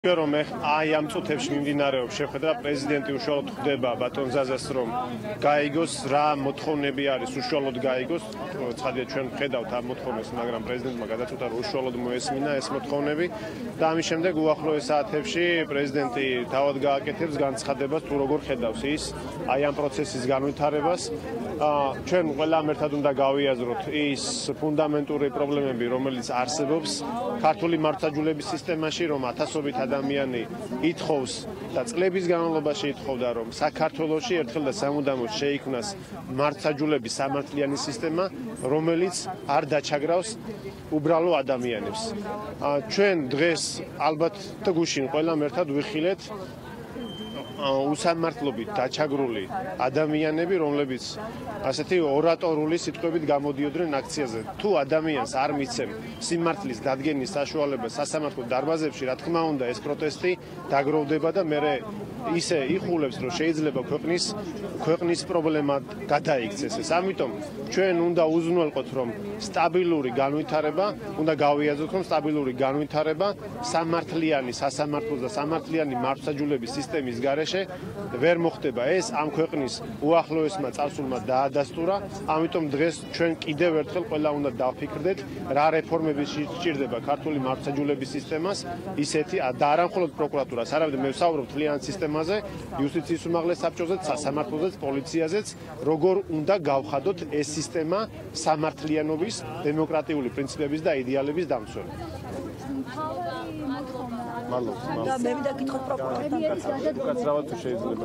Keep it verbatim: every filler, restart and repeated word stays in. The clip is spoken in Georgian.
რომ აი ამ წუთებში მიმდინარეობს შეხვედრა პრეზიდენტი უშუალოდ ხდება ბატონ ზაზას რომ გაიგოს რა მოთხოვნები არის უშუალოდ გაიგოს ცხადია ჩვენ ვხედავთ ამ მოთხოვნებს მაგრამ პრეზიდენტმა გადაწყვიტა რომ უშუალოდ მოესმინა ეს მოთხოვნები და ამის შემდეგ უახლოეს საათებში პრეზიდენტი თავად გააკეთებს განცხადებას თუ როგორ ხედავს ის აი ამ პროცესის განვითარებას ჩვენ ყველამ ერთად უნდა გავიაზროთ ის ფუნდამენტური პრობლემები რომელიც არსებობს ქართული მართლმსაჯულების სისტემაში რომ ათასობით ადამიანი ითხოვს და წლების განმავლობაში ითხოვდა რომ საქართველოში ერთხელ და სამუდამოდ შეიქმნას მართლმსაჯულების სამართლიანი სისტემა რომელიც არ დაჩაგრავს უბრალო ადამიანებს ჩვენ დღეს ალბათ გუშინ ყველამ ერთად ვიხილეთ უსამართლობით დაჩაგრული ადამიანები, რომლებიც ასეთი ორატორული სიტყვებით გამოდიოდნენ აქციაზე. თუ ადამიანს არ მიცემ სიმართლის დადგენის საშუალება სასამართლო დარბაზებში, რა თქმა უნდა, ეს პროტესტი დაგროვდება და მე ისე იხულებს, რომ შეიძლება ქვეყნის ქვეყნის პრობლემა გადაიქცეს ეს. ამიტომ ჩვენ უნდა უზრუნველყოთ, რომ სტაბილური განვითარება, უნდა გავიაზროთ, რომ სტაბილური განვითარება სამართლიანი სასამართლო და სამართლიანი მართლმსაჯულების სისტემის გარეშე ვერ მოხდება. ეს ამ ქვეყნის უახლოესმა წარსულმა დაადასტურა, ამიტომ დღეს ჩვენ კიდევ ერთხელ ყველა უნდა დავფიქრდეთ, რა რეფორმები სჭირდება ქართული მართლმსაჯულების სისტემას, ისეთი და არა მხოლოდ პროკურატურას, არამედ მე ვსაუბრობ თლიან სისტემაზე, იუსტიციის უმაღლეს საბჭოზეც, სასამართლოზეც, პოლიციაზეც, როგორ უნდა გავხადოთ ეს სისტემა სამართლიანობის, დემოკრატიული პრინციპების და იდეალების დამცველად. მადლობა. და მე მინდა გითხოთ პროკურორთან. კაცრავად თუ შეიძლება